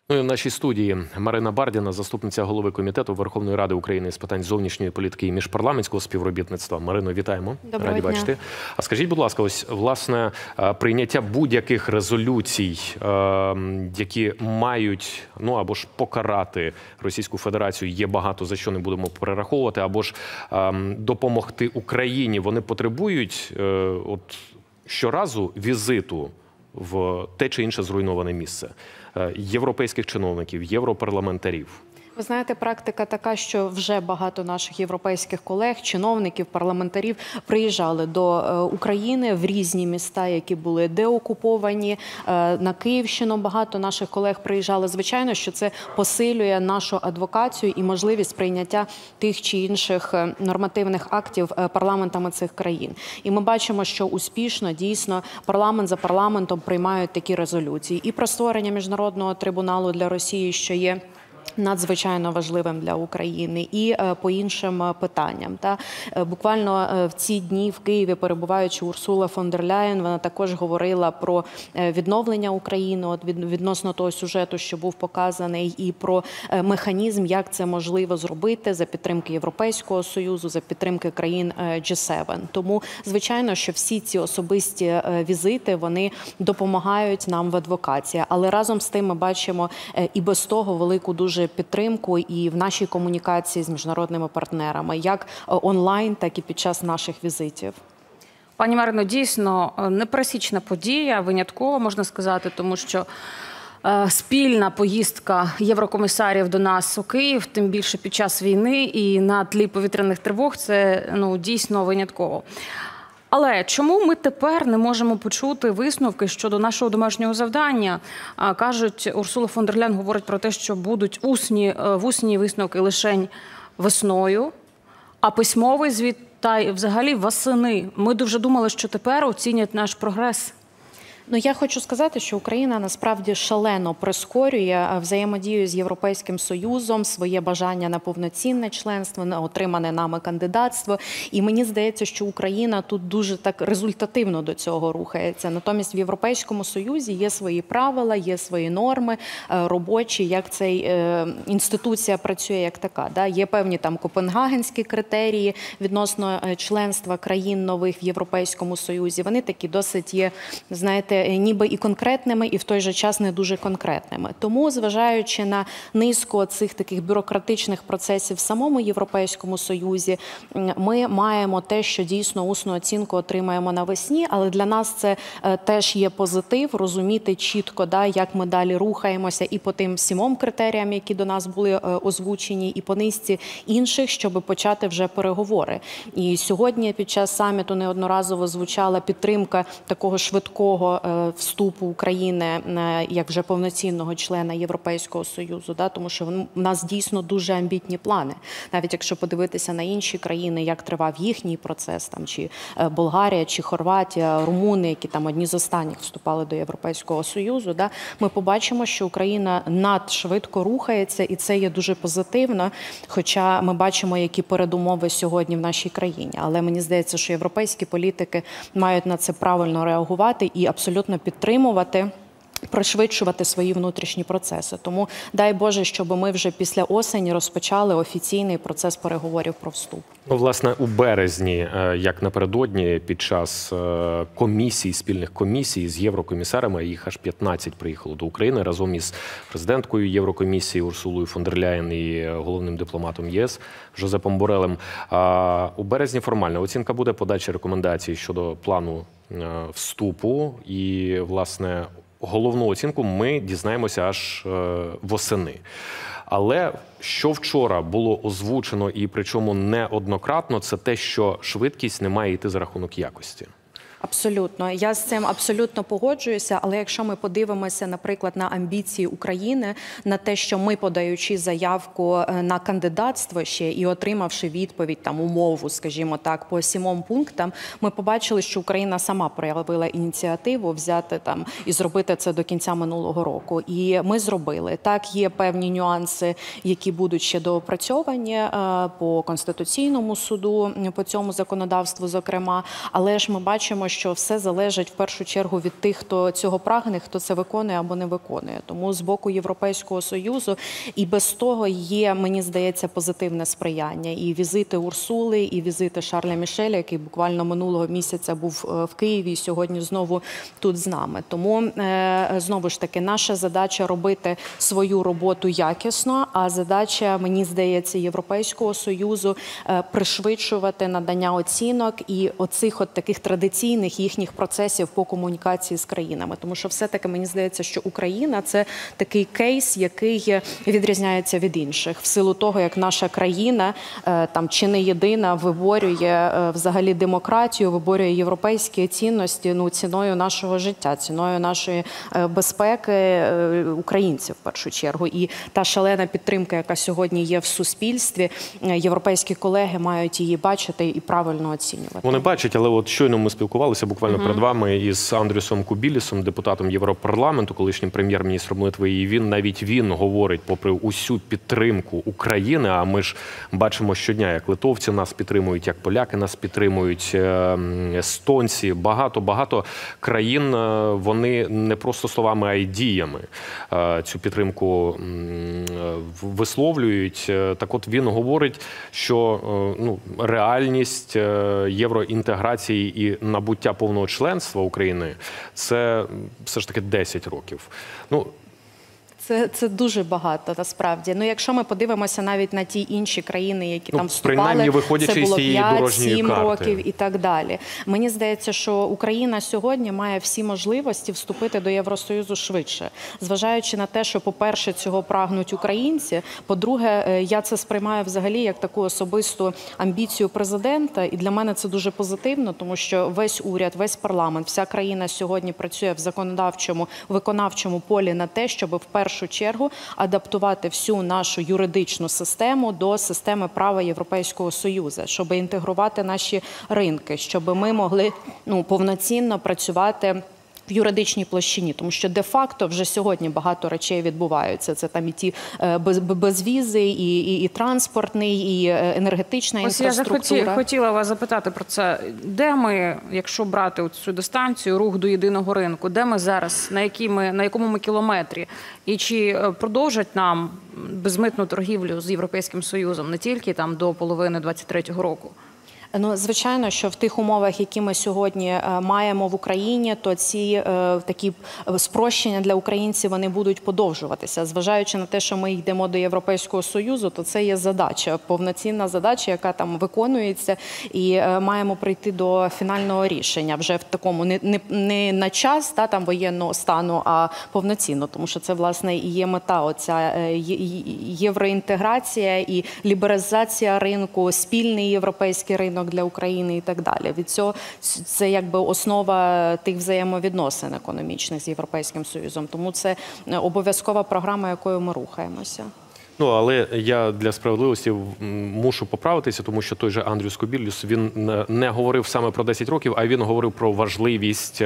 Ну і в нашій студії Марина Бардіна, заступниця голови Комітету Верховної Ради України з питань зовнішньої політики і міжпарламентського співробітництва. Марино, вітаємо. Раді бачити. А скажіть, будь ласка, ось, власне, прийняття будь-яких резолюцій, які мають, або ж покарати Російську Федерацію, є багато, за що не будемо перераховувати, або ж допомогти Україні, вони потребують щоразу візиту в те чи інше зруйноване місце європейських чиновників, європарламентарів? Ви знаєте, практика така, що вже багато наших європейських колег, чиновників, парламентарів приїжджали до України в різні міста, які були деокуповані. На Київщину багато наших колег приїжджали. Звичайно, що це посилює нашу адвокацію і можливість прийняття тих чи інших нормативних актів парламентами цих країн. І ми бачимо, що успішно, дійсно, парламент за парламентом приймають такі резолюції. І про створення Міжнародного трибуналу для Росії, що є надзвичайно важливим для України, і по іншим питанням. Буквально в ці дні в Києві, перебуваючи Урсула фон дер Ляєн, вона також говорила про відновлення України, відносно того сюжету, що був показаний, і про механізм, як це можливо зробити за підтримки Європейського Союзу, за підтримки країн G7. Тому, звичайно, що всі ці особисті візити, вони допомагають нам в адвокації. Але разом з тим ми бачимо і без того велику дуже підтримку і в нашій комунікації з міжнародними партнерами, як онлайн, так і під час наших візитів. Пані Марино, дійсно непересічна подія, винятково, можна сказати, тому що спільна поїздка єврокомісарів до нас у Київ, тим більше під час війни і на тлі повітряних тривог, це дійсно винятково. Але чому ми тепер не можемо почути висновки щодо нашого домашнього завдання? Кажуть, Урсула фон дер Ляєн говорить про те, що будуть усні висновки лише весною, а письмовий звіт та взагалі восени. Ми дуже думали, що тепер оцінять наш прогрес. Я хочу сказати, що Україна насправді шалено прискорює взаємодію з Європейським Союзом, своє бажання на повноцінне членство, на отримане нами кандидатство. І мені здається, що Україна тут дуже так результативно до цього рухається. Натомість в Європейському Союзі є свої правила, є свої норми робочі, як цей інституція працює як така. Є певні там копенгагенські критерії відносно членства країн нових в Європейському Союзі. Вони такі досить є, знаєте, ніби і конкретними, і в той же час не дуже конкретними. Тому, зважаючи на низку цих таких бюрократичних процесів в самому Європейському Союзі, ми маємо те, що дійсно усну оцінку отримаємо навесні, але для нас це теж є позитив, розуміти чітко, як ми далі рухаємося і по тим 7 критеріям, які до нас були озвучені, і по низці інших, щоб почати вже переговори. І сьогодні під час саміту неодноразово звучала підтримка такого швидкого вступу України як вже повноцінного члена Європейського Союзу, тому що в нас дійсно дуже амбітні плани. Навіть якщо подивитися на інші країни, як тривав їхній процес, чи Болгарія, чи Хорватія, румуни, які там одні з останніх вступали до Європейського Союзу, ми побачимо, що Україна надшвидко рухається, і це є дуже позитивно, хоча ми бачимо, які передумови сьогодні в нашій країні. Але мені здається, що європейські політики мають на це правильно реагувати і абсолютно підтримувати, пришвидшувати свої внутрішні процеси. Тому дай Боже, щоб ми вже після осені розпочали офіційний процес переговорів про вступ. Власне, у березні, як напередодні, під час спільних комісій з єврокомісарами, їх аж 15 приїхало до України разом із президенткою Єврокомісії Урсулою фон дер Ляєн і головним дипломатом ЄС Жозепом Борелем. У березні формальна оцінка буде, подача рекомендацій щодо плану вступу і, власне, головну оцінку ми дізнаємося аж восени. Але що вчора було озвучено, і причому неоднократно, це те, що швидкість не має йти за рахунок якості. Абсолютно. Я з цим абсолютно погоджуюся, але якщо ми подивимося, наприклад, на амбіції України, на те, що ми, подаючи заявку на кандидатство ще і отримавши відповідь, умову, скажімо так, по 7 пунктам, ми побачили, що Україна сама проявила ініціативу взяти і зробити це до кінця минулого року. І ми зробили. Так, є певні нюанси, які будуть ще доопрацьовані по Конституційному суду, по цьому законодавству, зокрема, але ж ми бачимо, що все залежить в першу чергу від тих, хто цього прагне, хто це виконує або не виконує. Тому з боку Європейського Союзу і без того є, мені здається, позитивне сприяння. І візити Урсули, і візити Шарля Мішеля, який буквально минулого місяця був в Києві і сьогодні знову тут з нами. Тому, знову ж таки, наша задача робити свою роботу якісно, а задача, мені здається, Європейського Союзу пришвидшувати надання оцінок і оцих от таких традиційних їхніх процесів по комунікації з країнами. Тому що все-таки мені здається, що Україна – це такий кейс, який відрізняється від інших. В силу того, як наша країна, там чи не єдина, виборює взагалі демократію, виборює європейські цінності, ну, ціною нашого життя, ціною нашої безпеки українців в першу чергу. І та шалена підтримка, яка сьогодні є в суспільстві, європейські колеги мають її бачити і правильно оцінювати. Вони бачать, але от щойно ми спілкувалися буквально перед вами із Андрюсом Кубілісом, депутатом Європарламенту, колишнім прем'єр-міністром Литви, і навіть він говорить, попри усю підтримку України, а ми ж бачимо щодня, як литовці нас підтримують, як поляки нас підтримують, естонці, багато країн, вони не просто словами, а й діями цю підтримку висловлюють. Так от він говорить, що реальність євроінтеграції і набуття повного членства України – це все ж таки 10 років. Це дуже багато, насправді. Ну, якщо ми подивимося навіть на ті інші країни, які там вступали, це було 5-7 років і так далі. Мені здається, що Україна сьогодні має всі можливості вступити до Євросоюзу швидше. Зважаючи на те, що, по-перше, цього прагнуть українці, по-друге, я це сприймаю взагалі як таку особисту амбіцію президента, і для мене це дуже позитивно, тому що весь уряд, весь парламент, вся країна сьогодні працює в законодавчому, виконавчому полі на те, щоб в першу чергу адаптувати всю нашу юридичну систему до системи права Європейського Союзу, щоб інтегрувати наші ринки, щоб ми могли повноцінно працювати в юридичній площині, тому що де-факто вже сьогодні багато речей відбуваються. Це там і ті безвізи, і транспортний, і енергетична інфраструктура. Ось я хотіла вас запитати про це. Де ми, якщо брати цю дистанцію, рух до єдиного ринку, де ми зараз, на якому ми кілометрі? І чи продовжать нам безмитну торгівлю з Європейським Союзом не тільки там до половини 2023 року? Ну, звичайно, що в тих умовах, які ми сьогодні маємо в Україні, то ці такі спрощення для українців, вони будуть подовжуватися. Зважаючи на те, що ми йдемо до Європейського Союзу, то це є задача, повноцінна задача, яка там виконується, і маємо прийти до фінального рішення вже в такому не на час там воєнного стану, а повноцінно, тому що це, власне, і є мета оця євроінтеграція і лібералізація ринку, спільний європейський ринок для України і так далі. Від цього це якби основа тих взаємовідносин економічних з Європейським Союзом. Тому це обов'язкова програма, якою ми рухаємося. Ну, але я для справедливості мушу поправитися, тому що той же Андрюс Кубілюс, він не говорив саме про 10 років, а він говорив про важливість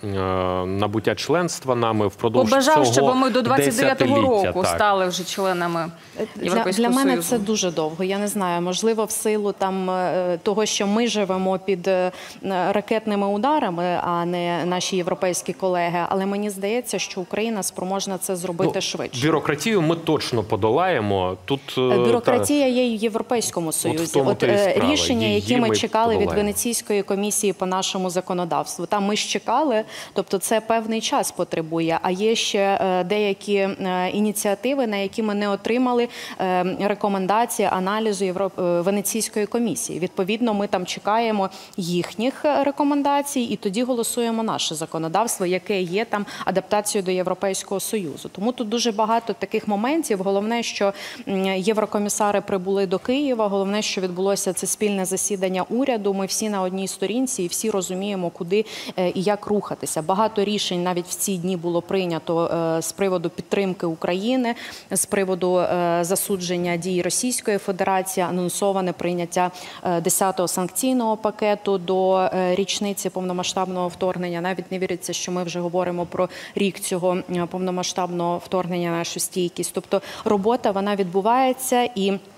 набуття членства нами впродовж цього десятиліття. Побажав, щоб ми до 29-го року стали вже членами Європейського Союзу. Для мене це дуже довго. Я не знаю, можливо, в силу там того, що ми живемо під ракетними ударами, а не наші європейські колеги, але мені здається, що Україна спроможна це зробити швидше. Бюрократію ми точно подолаємо. Тут бюрократія є і в Європейському Союзі. Рішення, які ми чекали від Венеційської комісії по нашому законодавству. Там ми ж чекали, тобто це певний час потребує. А є ще деякі ініціативи, на які ми не отримали рекомендації, аналізу Венеційської комісії. Відповідно, ми там чекаємо їхніх рекомендацій і тоді голосуємо наше законодавство, яке є там адаптацією до Європейського Союзу. Тому тут дуже багато таких моментів. Головне, що єврокомісари прибули до Києва. Головне, що відбулося це спільне засідання уряду. Ми всі на одній сторінці і всі розуміємо, куди і як рухатися. Багато рішень навіть в ці дні було прийнято з приводу підтримки України, з приводу засудження дій Російської Федерації, анонсоване прийняття 10-го санкційного пакету до річниці повномасштабного вторгнення. Навіть не віриться, що ми вже говоримо про рік цього повномасштабного вторгнення на нашу стійкість. Тобто робота, вона відбувається, і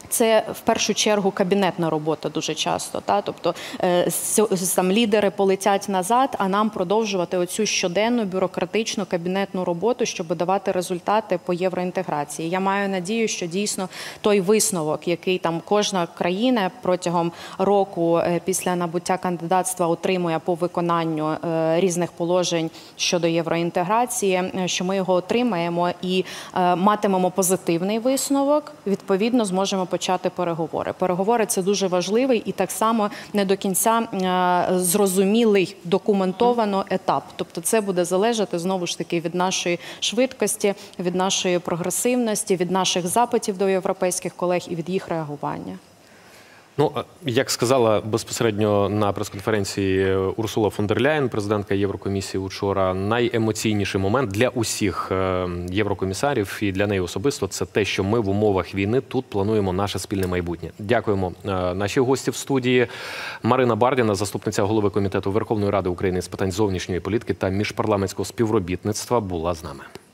це в першу чергу кабінетна робота дуже часто. Тобто там лідери полетять назад, а нам продовжувати оцю щоденну бюрократичну кабінетну роботу, щоб давати результати по євроінтеграції. Я маю надію, що дійсно той висновок, який там кожна країна протягом року після набуття кандидатства отримує по виконанню різних положень щодо євроінтеграції, що ми його отримаємо і матимемо позитивний висновок, відповідно зможемо почати переговори. Переговори – це дуже важливий і так само не до кінця зрозумілий, документовано етап. Тобто це буде залежати, знову ж таки, від нашої швидкості, від нашої прогресивності, від наших запитів до європейських колег і від їх реагування. Ну, як сказала безпосередньо на прес-конференції Урсула фон дер Ляєн, президентка Єврокомісії учора, найемоційніший момент для усіх єврокомісарів і для неї особисто – це те, що ми в умовах війни тут плануємо наше спільне майбутнє. Дякуємо. Наші гості в студії Марина Бардіна, заступниця голови Комітету Верховної Ради України з питань зовнішньої політики та міжпарламентського співробітництва, була з нами.